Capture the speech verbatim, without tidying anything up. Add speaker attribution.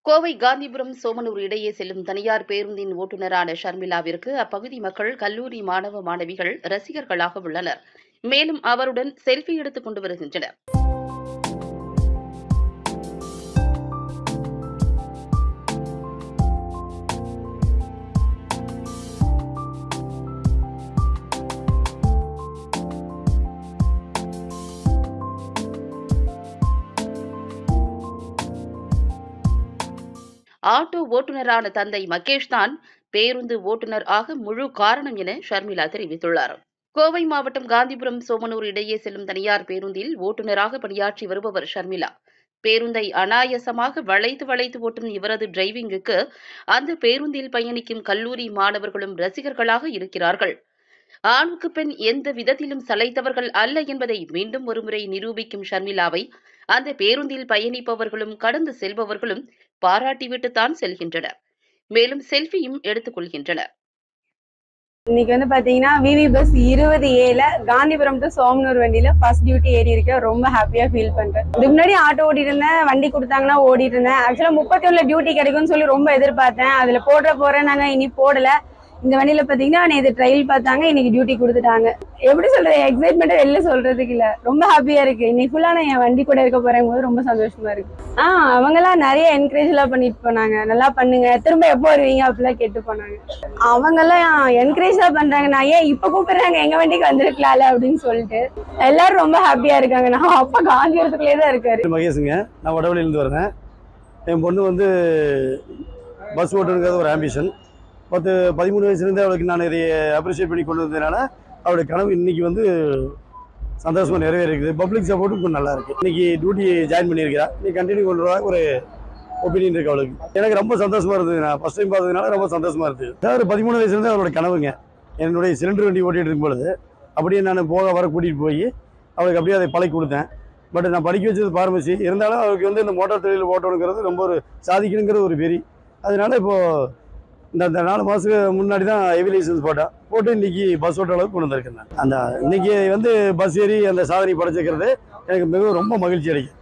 Speaker 1: கோவை காந்திபுரம் சோமனூர் இடையே செல்லும் தனியார் பேருந்தின் ஓட்டுநரான ஷர்மிளாவிற்கு அப்பகுதி மக்கள், கல்லூரி மாணவ மாணவிகள் ரசிகர்களாக உள்ளனர். மேலும் அவருடன் செல்ஃபி எடுத்துக் கொண்டு வருகின்றனர். ஆட்டோ ஓட்டுநரான தந்தை மகேஷ் தான் பேருந்து ஓட்டுநர் ஆக முழு காரணம் என ஷர்மிளா தெரிவித்துள்ளார். கோவை மாவட்டம் காந்திபுரம் சோமனூர் இடையே செல்லும் தனியார் பேருந்தில் ஓட்டுநராக பணியாற்றி வருபவர் ஷர்மிளா. பேருந்தை அனாயசமாக வளைத்து வளைத்து ஓட்டும் இவரது டிரைவிங்குக்கு அந்த பேருந்தில் பயணிக்கும் கல்லூரி மாணவர்களும் ரசிகர்களாக இருக்கிறார்கள். ஆணுக்கு பெண் எந்த விதத்திலும் சளைத்தவர்கள் அல்ல என்பதை மீண்டும் ஒருமுறை நிரூபிக்கும் ஷர்மிளாவை அந்த பேருந்தில் பயணிப்பவர்களும் கடந்து செல்பவர்களும் பாராட்டிவிட்டுத்தான் செல்கின்றனர். மேலும் செல்ஃபியும் எடுத்துக் கொள்கின்றனர்.
Speaker 2: இன்னைக்கு வந்து பாத்தீங்கன்னா விவி பஸ் இருபது ஏல காந்திபுரம் டு சோமனூர் வண்டியில ஃபர்ஸ்ட் டியூட்டி ஏறி இருக்கேன். ரொம்ப ஹாப்பியா ஃபீல் பண்றேன். இதுக்கு முன்னாடி ஆட்டோ ஓடிட்டு இருந்தேன், வண்டி கொடுத்தாங்கன்னா ஓடிட்டு இருந்தேன். ஆக்சுவலா முப்பத்தி ஒண்ணுல டியூட்டி கிடைக்கும்னு சொல்லி ரொம்ப எதிர்பார்த்தேன். அதுல போடுற போறேன் நாங்க இனி போடல. இந்த வண்டியில பாத்தீங்கன்னா இது ட்ரையல் பார்த்தாங்க, இன்னைக்கு டியூட்டி கொடுத்துட்டாங்க. எப்படி சொல்றது, எக்ஸைட்மெண்ட் வெளில சொல்றதுக்கு இல்ல, ரொம்ப ஹாப்பியா இருக்கு. இன்னைக்கு ஃபுல்லா நான் என் வண்டி கூட இருக்க போறேன் போது ரொம்ப சந்தோஷமா இருக்கு. ஆஹ் அவங்க எல்லாம் நிறைய என்கரேஜ் எல்லாம் பண்ணிட்டு போனாங்க. நல்லா பண்ணுங்க, திரும்ப எப்போ வருவீங்க அப்படிலாம் கேட்டு போனாங்க. அவங்க எல்லாம் என்கரேஜ் எல்லாம் பண்றாங்க. நான் ஏன் இப்ப கூப்பிடுறாங்க, எங்க வண்டிக்கு வந்திருக்கலாம்ல அப்படின்னு சொல்லிட்டு எல்லாரும் ரொம்ப ஹாப்பியா இருக்காங்க. நான் அப்பா காந்திபுரத்துக்குள்ளே தான் இருக்காரு.
Speaker 3: மகேஷுங்க, நான் வடவழியிலிருந்து வரேன். என் பொண்ணு வந்து பஸ் ஓட்டுங்கிறது ஒரு ஆம்பிஷன். பத்து பதிமூணு வயசுலேருந்து அவளுக்கு நான் இதை அப்ரிஷியேட் பண்ணி கொண்டு வந்ததுனால அவளுடைய கனவு இன்னைக்கு வந்து சந்தோஷமாக நிறைவேறிருக்குது. பப்ளிக் சப்போர்ட்டும் இப்போ நல்லா இருக்குது. இன்னைக்கு டியூட்டி ஜாயின் பண்ணியிருக்கிறா. இன்னைக்கு கண்டினியூ பண்ணுறதா ஒரு ஒப்பீனியன் இருக்குது அவளுக்கு. எனக்கு ரொம்ப சந்தோஷமாக இருந்தது. நான் ஃபஸ்ட் டைம் பார்த்ததுனால ரொம்ப சந்தோஷமாக இருக்குது. அதாவது பதிமூணு வயசுலேருந்து அவளோட கனவுங்க. என்னுடைய சிலிண்டர் வண்டி ஓட்டிகிட்டு இருக்கும் பொழுது அப்படியே நான் போக வர கூட்டிகிட்டு போய் அவளுக்கு அப்படியே அதை பழக்கி கொடுத்தேன். பட் நான் படிக்க வச்சது பார்மசி. இருந்தாலும் அவளுக்கு வந்து இந்த மோட்டார் தொழில் ஓட்டணுங்கிறது ரொம்ப ஒரு சாதிக்கணுங்கிற ஒரு வெறி. அதனால இப்போது இந்த நாலு மாதத்துக்கு முன்னாடி தான் ஹெவி லைசன்ஸ் போட்டேன். போட்டு இன்னைக்கு பஸ் ஓட்ட அளவுக்கு கொண்டு வந்திருக்கேன். அந்த இன்னைக்கு வந்து பஸ் ஏறி அந்த சாதனை படைச்சிக்கிறது எனக்கு மிகவும் ரொம்ப மகிழ்ச்சி அளிக்கும்.